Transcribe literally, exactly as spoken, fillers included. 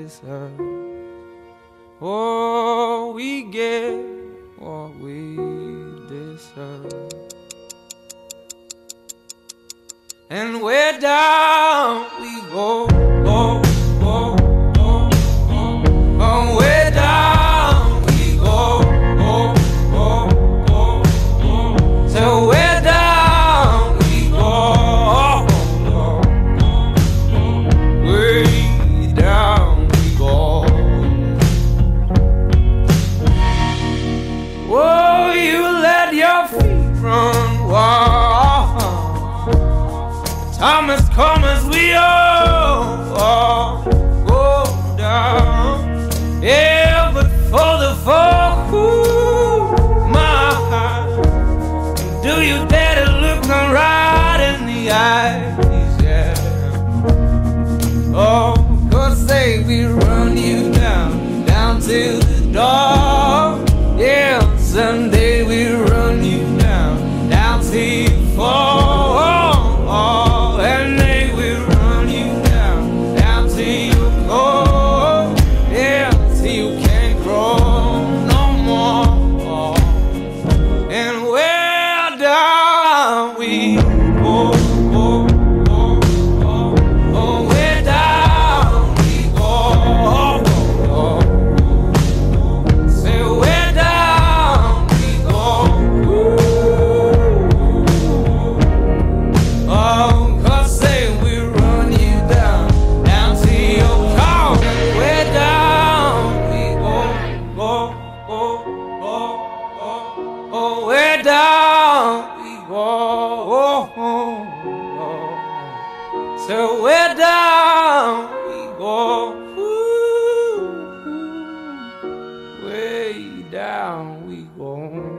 deserve. Oh, we get what we deserve. And where down we go, go, go, go, go. Oh, where down we go, go, go, go, go. So where down we go, go, go, go. Way down we go. Oh, you let your feet run wild. Time has come as we all, all go down. Yeah, but for the folk who my heart, do you dare to look them right in the eyes? Yeah. Oh, cause they will run you down, down to the door. Yeah, someday we'll run you down, down till you fall. And they will run you down, down till you go. Yeah, till you can't grow no more. And where down we go, go, go, go. Oh, where down we go, go, go. Say where down we go. Ooh. Oh. So where down we go, ooh, way down we go.